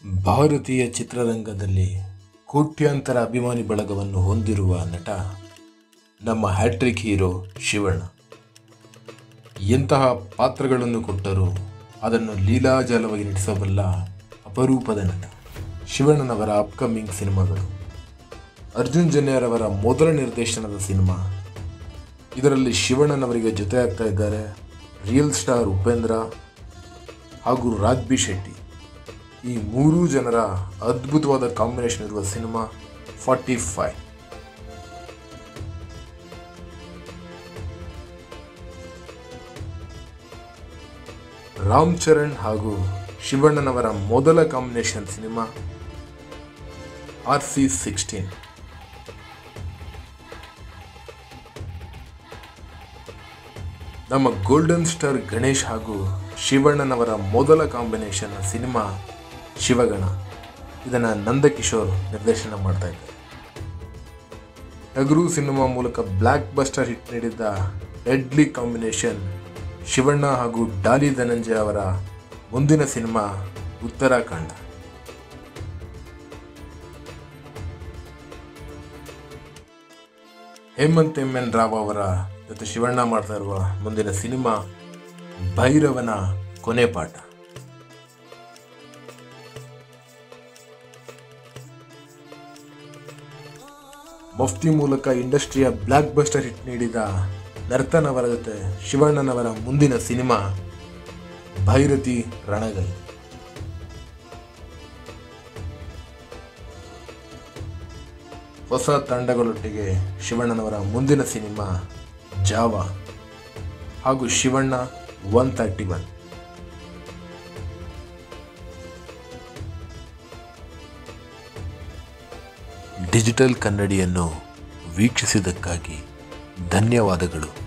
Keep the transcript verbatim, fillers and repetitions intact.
ಭಾರತೀಯ ಚಿತ್ರರಂಗದಲ್ಲಿ ಕೋಟ್ಯಾಂತರ ಅಭಿಮಾನಿ ಬಳಗವನ್ನು ಹೊಂದಿರುವ ನಟ ನಮ್ಮ ಹ್ಯಾಟ್ರಿಕ್ ಹೀರೋ ಶಿವಣ್ಣ. ಎಂತಹ ಪಾತ್ರಗಳನ್ನು ಕೊಟ್ಟರೂ ಅದನ್ನು ಲೀಲಾಜಾಲವಾಗಿ ನಟಿಸಬಲ್ಲ ಅಪರೂಪದ ನಟ. ಶಿವಣ್ಣನವರ ಅಪ್ಕಮಿಂಗ್ ಸಿನಿಮಾಗಳು: ಅರ್ಜುನ್ ಜನ್ಯರವರ ಮೊದಲ ನಿರ್ದೇಶನದ ಸಿನಿಮಾ. ಇದರಲ್ಲಿ ಶಿವಣ್ಣನವರಿಗೆ ಜೊತೆ ಆಗ್ತಾ ಇದ್ದಾರೆ ರಿಯಲ್ ಸ್ಟಾರ್ ಉಪೇಂದ್ರ ಹಾಗೂ ರಾಜ್ಬಿ ಶೆಟ್ಟಿ. ಈ ಮೂರೂ ಜನರ ಅದ್ಭುತವಾದ ಕಾಂಬಿನೇಷನ್ ಇರುವ cinema forty five. Ram Charan ಹಾಗೂ ಶಿವಣ್ಣನವರ ಮೊದಲ combination cinema R C sixteen. ನಮ್ಮ ಗೋಲ್ಡನ್ ಸ್ಟಾರ್ ಗಣೇಶ್ ಹಾಗೂ ಶಿವಣ್ಣನವರ ಮೊದಲ ಕಾಂಬಿನೇಷನ್ ಸಿನಿಮಾ ಶಿವಗಣ. ಇದನ್ನು ನಂದಕಿಶೋರ್ ನಿರ್ದೇಶನ ಮಾಡ್ತಾ ಇದ್ದಾರೆ. ಟಗರು ಸಿನಿಮಾ ಮೂಲಕ ಬ್ಲ್ಯಾಕ್ ಬಸ್ಟರ್ ಹಿಟ್ ನೀಡಿದ್ದ ಡೆಡ್ಲಿ ಕಾಂಬಿನೇಷನ್ ಶಿವಣ್ಣ ಹಾಗೂ ಡಾಲಿ ಧನಂಜಯ ಅವರ ಮುಂದಿನ cinema Uttarakhand. Hemanth M N Rao ಅವರ ಜೊತೆ ಶಿವಣ್ಣ ಮಾಡ್ತಾ ಇರುವ ಮುಂದಿನ ಸಿನಿಮಾ ಭೈರವನ ಕೊನೆ ಪಾಠ. ಮಫ್ತಿ ಮೂಲಕ ಇಂಡಸ್ಟ್ರಿಯ ಬ್ಲ್ಯಾಕ್ ಬಸ್ಟರ್ ಹಿಟ್ ನೀಡಿದ ನರ್ತನ್ ಅವರ ಜೊತೆ ಶಿವಣ್ಣನವರ ಮುಂದಿನ ಸಿನಿಮಾ ಭೈರತಿ ರಣಗೈ. ಹೊಸ ತಂಡಗಳೊಟ್ಟಿಗೆ ಶಿವಣ್ಣನವರ ಮುಂದಿನ ಸಿನಿಮಾ ಜಾವ ಹಾಗೂ Shivanna one thirty one. Digital ಕನ್ನಡಿಯನ್ನು ವೀಕ್ಷಿಸಿದ್ದಕ್ಕಾಗಿ ಧನ್ಯವಾದಗಳು.